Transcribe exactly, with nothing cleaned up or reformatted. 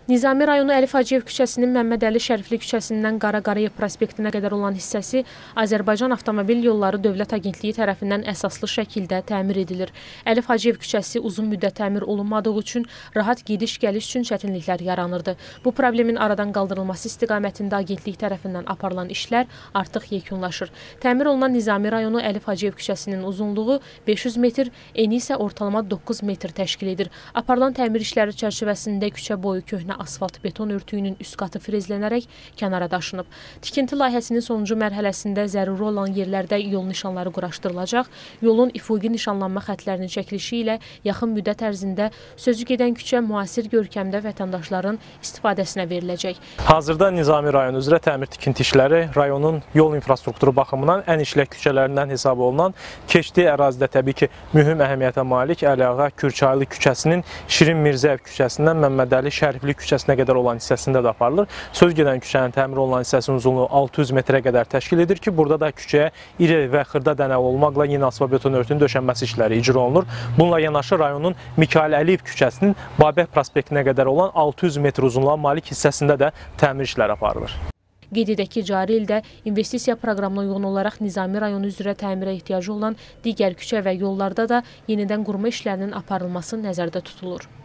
Nizami rayonu Əlif Hacıyev küçəsinin Məmmədəli Şərifli küçəsindən Qara Qarayev prospektinə qədər olan hissəsi Azərbaycan Avtomobil Yolları Dövlət Agentliyi tərəfindən əsaslı şəkildə təmir edilir. Əlif Hacıyev küçəsi uzun müddət təmir olunmadığı üçün rahat gediş-gəliş üçün çətinliklər yaranırdı. Bu problemin aradan qaldırılması istiqamətində agentlik tərəfindən aparılan işlər artıq yekunlaşır. Təmir olunan Nizami rayonu Əlif Hacıyev küçəsinin uzunluğu beş yüz metr, eni isə ortalama doqquz metr təşkil edir. Aparılan təmir işləri çərçivəsində küçə boyu köhnə asfalt beton örtüyünün üst qatı frezlənərək kənara daşınıb. Tikinti layihəsinin sonuncu mərhələsində zəruri olan yerlərdə yol nişanları quraşdırılacaq. Yolun üfüqi nişanlanma xətlərinin çəkilişi ilə yaxın müddət ərzində sözü gedən küçə müasir görkəmdə vətəndaşların istifadəsinə veriləcək. Hazırda Nizami rayonu üzrə təmir tikinti işləri rayonun yol infrastrukturu baxımından ən işlək küçələrindən hesab olunan keçdiyi ərazidə təbii ki, mühüm əhəmiyyətə malik Əliağa Kürçaylı küçəsinin Şirin Mirzəyev küçəsindən Məmmədəli Şərifli küçəsinə qədər olan hissəsində də aparılır. Söz gedən küçənin təmir olunan hissəsinin uzunluğu altı yüz metrə qədər təşkil edir ki, burada da küçəyə iri və xırda dənəli olmaqla yeni asfalt beton örtünün döşənməsi işləri icra olunur. Bununla yanaşı rayonun Mikayıl Əliyev küçəsinin Babək prospektinə qədər olan altı yüz metr uzunluğa malik hissəsində də təmir işləri aparılır. Qeyd edək ki, cari ildə investisiya proqramına uyğun olaraq Nizami rayonu üzrə təmirə ehtiyacı olan digər küçə və yollarda da yenidən qurma işlərinin aparılması nəzərdə tutulur.